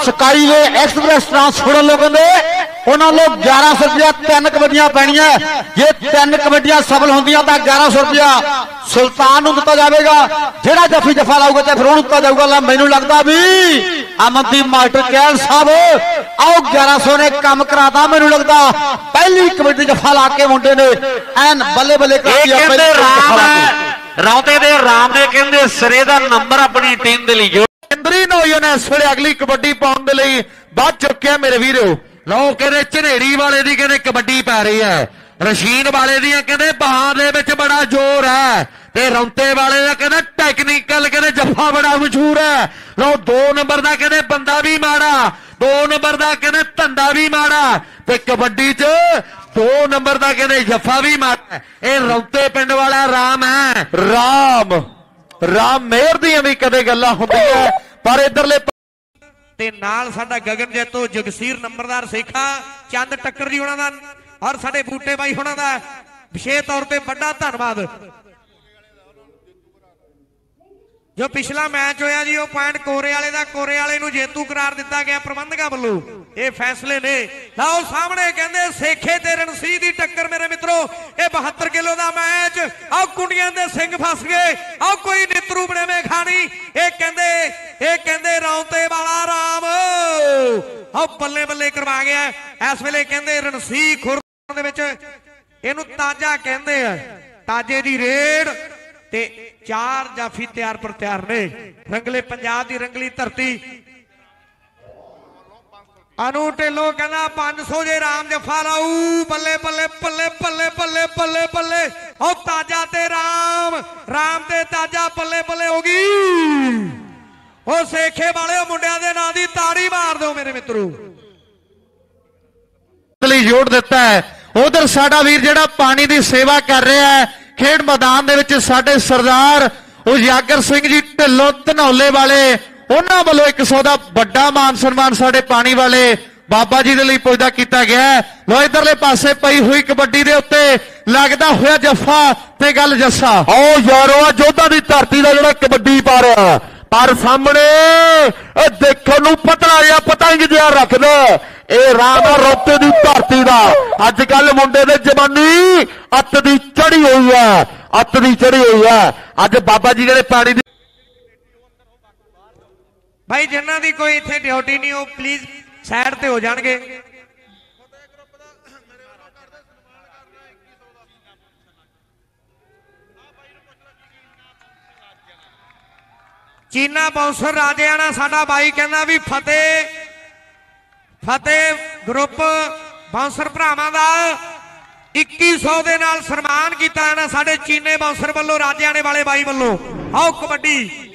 Sky वे express transport लोग उन्होंने 1100 रुपया 3 कबड्डियां पैनिया। जे 3 कबड्डियां सफल होंदियां तो 1100 रुपया सुल्तान को दिता जाएगा। जेड़ा जफी जफा लाऊगा तो फिर उन्होंने दिता जाऊगा। मैनू लगता भी अमनदीप मास्टर कैल साहब आओ 1100 ने काम कराता। मैनू लगता पहली कबड्डी जफा ला के मुंडे ने एन बल्ले बल्ले रौते दे राम दे कहंदे सिरे दा नंबर अपनी टीम दे लई इंद्री नौजन इस वे अगली कबड्डी पाने के लिए बच चुके हैं मेरे वीरो। लो कहते झनेड़ी वाले दी कहते कबड्डी पै रही है, रशीन वाले दी कहते बाहां दे विच बड़ा जोर है, ते रौंते वाले दा कहते टैक्नीकल कहते जफा बड़ा मशहूर है। लो 2 नंबर दा कहते बंदा भी माड़ा, 2 नंबर दा कहते धंधा भी माड़ा, ते कबड्डी च 2 नंबर दा कहते जफा भी माड़ा। ये रौंते पिंड वाला राम है। राम मेहर दी भी कदे गल्लां हुंदियां पर इधरले ते नाल साडा गगन जैतो जगसीर नंबरदार सेखा चंद टक्कर जी होना दा और साडे बूटे बाई होना दा विशेष तौर पे बड़ा धन्यवाद। जो पिछला मैच होया जी वो पॉइंट कोरे वाले दा, कोरे वाले नूं जेतू करार दिता गया प्रबंधकां वल्लों। ये फैसले ने लाओ सामने कहंदे सेखे ते रणसी दी टक्कर मेरे मित्रों। ये 72 किलो दा मैच आओ कुंडियां दे सिंह फस गए, आओ कोई नितरू बने में खानी। ये कहंदे रौंते वाला राम आओ बल्ले बल्ले करवा गया। इस वेले कहंदे रणसी खुर दे विच इहनूं ताजा कहंदे आ, ताजे दी रेड ते 4 जाफी तैयार पर तैयार ने। रंगले पंजाब की रंगली धरती अनु ढिल्लो कहना 500 जे राम जफा लाऊ। बल्ले बल्ले बल्ले बल्ले बल्ले बल्ले बल्ले ओ ताजा ते राम ते ताजा बल्ले बल्ले होगी। ओ सेखे वाले मुंडिया दे नां दी ताड़ी मार दो मेरे मित्रों। जोड़ दिता है उधर साडा वीर जेड़ा पानी की सेवा कर रहा है खेड मैदान दे विच साडे सरदार उजागर सिंह जी ढिल्लों धनौले वाले उन्हां वल्लों 100 का बड़ा मान सन्मान साडे पानी वाले बाबा जी दे लई पुजदा कीता गया है। लो इधरले पासे पई हुई कबड्डी दे उत्ते लगदा होया जफा ते गल जस्सा। ओ यारो जोधा दी धरती दा जेड़ा कबड्डी पा रहा पर सामने देखो नूं पतला जिहा पतंग जिहा रखदा ए राम रौते दी धरती दा। अजकल मुंडे दे जवानी अत दी चढ़ी हुई है, अत दी चढ़ी हुई है। अज बाबा जी जेड़े पानी दी भाई जिन्हां दी कोई इत्थे ड्यूटी नहीं हो प्लीज साइड ते हो जाणगे। चीना बाउंसर राजेआना साडा भाई कहना भी फतेह ग्रुप बाउंसर भरावां दा 2100 दे नाल सन्मान कीता जाना साडे चीने बाउंसर वल्लों राजेआने वाले भाई वल्लों। आओ कबड्डी